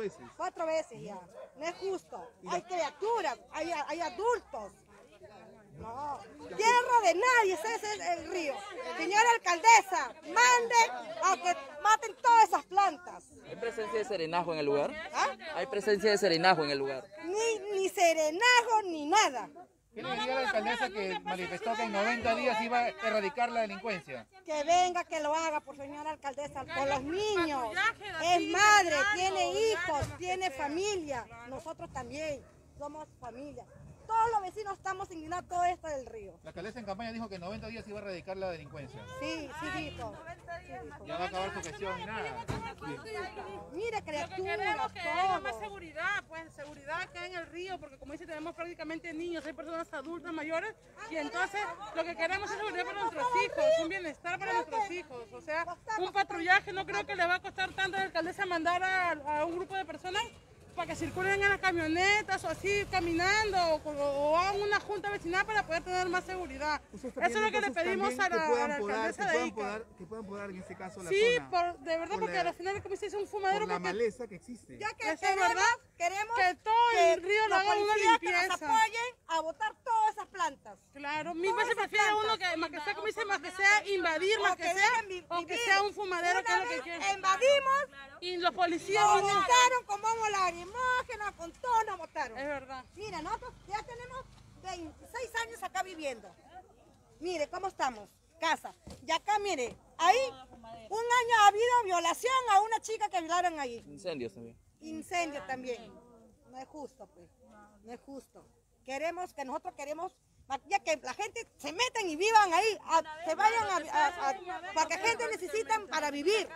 veces. 4 veces ya. No es justo. Hay criaturas, hay adultos. No, tierra de nadie, ese es el río. Señora alcaldesa, mande a que maten todas esas plantas. ¿Hay presencia de serenazgo en el lugar? ¿Ah? ¿Hay presencia de serenazgo en el lugar? Ni serenajo ni nada. ¿Qué le diría a la alcaldesa que manifestó que en 90 días iba a erradicar la delincuencia? Que venga, que lo haga, por señora alcaldesa, por los niños. Es madre, tiene hijos, tiene familia. Nosotros también somos familia. Todos los vecinos estamos indignados todo esto del río. La alcaldesa en campaña dijo que en 90 días iba a erradicar la delincuencia. Sí, sí dijo. Ya va a acabar su gestión y nada. Mire, Lo que criaturas, queremos que haya más todo. seguridad, pues seguridad acá en el río, porque como dice, tenemos prácticamente niños, hay personas adultas mayores, y entonces lo que queremos es seguridad para nuestros hijos, un bienestar para nuestros hijos. O sea, un patrullaje no creo que le va a costar tanto a la alcaldesa mandar a un grupo de personas para que circulen en las camionetas o así caminando o hagan una junta vecinal para poder tener más seguridad. Eso es lo que le pedimos a la alcaldesa de Ica. Que puedan podar en este caso la Sí, zona. de verdad, porque al final como dice, es un fumadero. Por la porque maleza que existe. Ya que Eso es verdad, queremos que todo el río le los haga una policías que nos limpieza. apoyen a botar todas esas plantas. Claro, mil veces prefiere uno que más que sea, como dice, más que sea invadir, más que sea, o que sea un fumadero, que es lo que quiere. Invadimos, Y los policías nos vienen. botaron con bombos lacrimógenos, con todo nos botaron. Es verdad. Mira, nosotros ya tenemos 26 años acá viviendo. Mire cómo estamos, casa. Y acá, mire, ahí un año ha habido violación a una chica que violaron ahí. Incendios también. Incendio también. No es justo, pues. No es justo. Nosotros queremos ya que la gente se metan y vivan ahí, se vayan para que gente necesitan para vivir.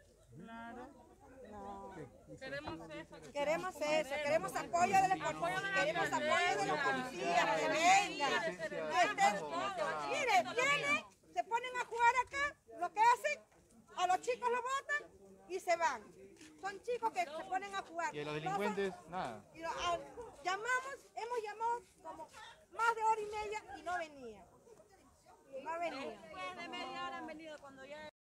Queremos eso, queremos apoyo de los policías, que vengan. Mire, vienen, se ponen a jugar acá, lo que hacen, a los chicos los botan y se van. Son chicos que se ponen a jugar. Y a los delincuentes, nada. Hemos llamado como más de hora y media y no venía. No venía. Después de media hora han venido cuando ya...